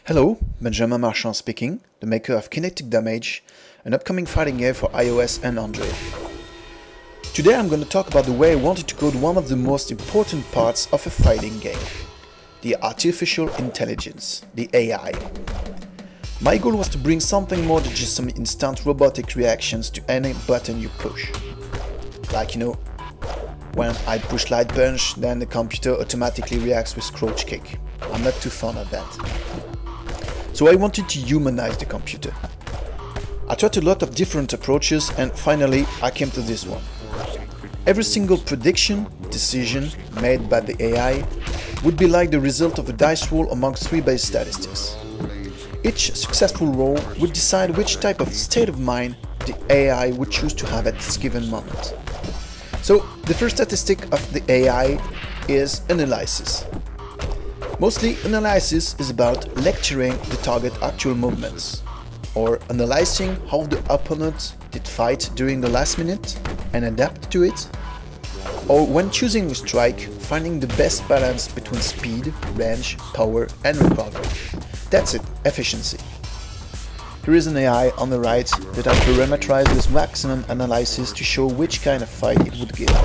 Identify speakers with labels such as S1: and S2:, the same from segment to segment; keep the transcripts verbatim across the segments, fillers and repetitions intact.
S1: Hello, Benjamin Marchand speaking, the maker of Kinetic Damage, an upcoming fighting game for iOS and Android. Today I'm going to talk about the way I wanted to code one of the most important parts of a fighting game, the artificial intelligence, the A I. My goal was to bring something more than just some instant robotic reactions to any button you push. Like, you know, when I push light punch, then the computer automatically reacts with crouch kick. I'm not too fond of that. So I wanted to humanize the computer. I tried a lot of different approaches and finally I came to this one. Every single prediction, decision made by the A I would be like the result of a dice roll among three base statistics. Each successful roll would decide which type of state of mind the A I would choose to have at this given moment. So the first statistic of the A I is analysis. Mostly, analysis is about lecturing the target actual movements, or analyzing how the opponent did fight during the last minute and adapt to it, or when choosing a strike, finding the best balance between speed, range, power and recovery. That's it, efficiency. Here is an A I on the right that I parameterized with maximum analysis to show which kind of fight it would give.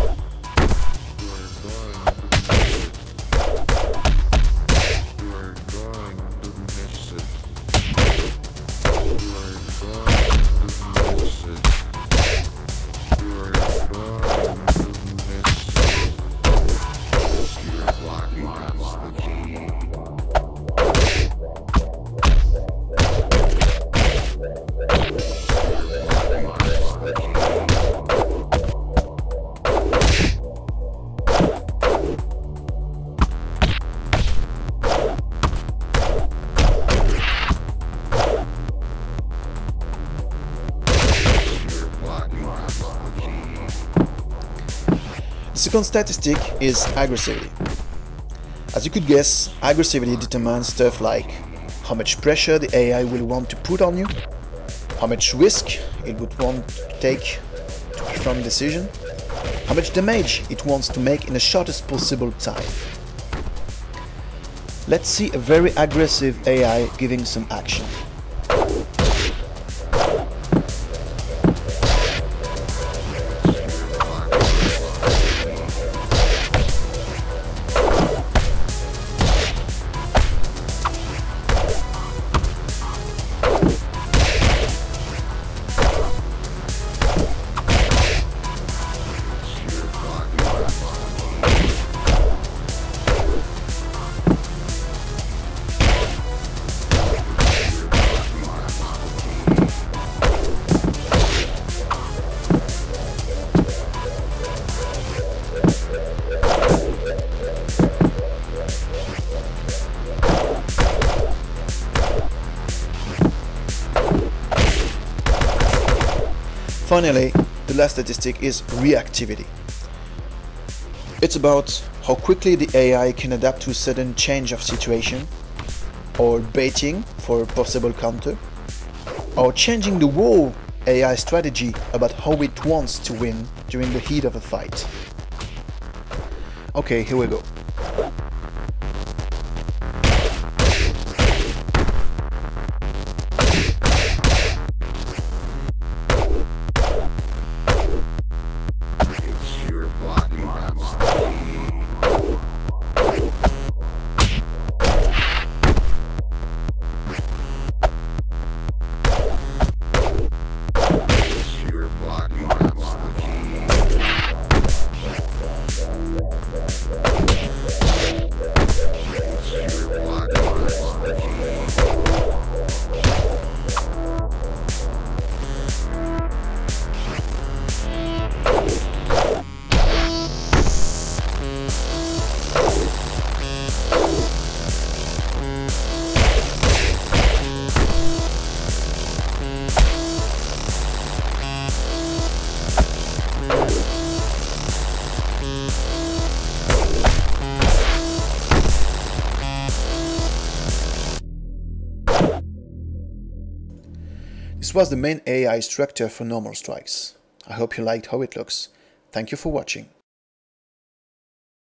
S1: The second statistic is aggressivity. As you could guess, aggressivity determines stuff like how much pressure the A I will want to put on you, how much risk it would want to take to perform a decision, how much damage it wants to make in the shortest possible time. Let's see a very aggressive A I giving some action. Finally, the last statistic is reactivity. It's about how quickly the A I can adapt to a sudden change of situation, or baiting for a possible counter, or changing the whole A I strategy about how it wants to win during the heat of a fight. Okay, here we go. This was the main A I structure for normal strikes. I hope you liked how it looks. Thank you for watching.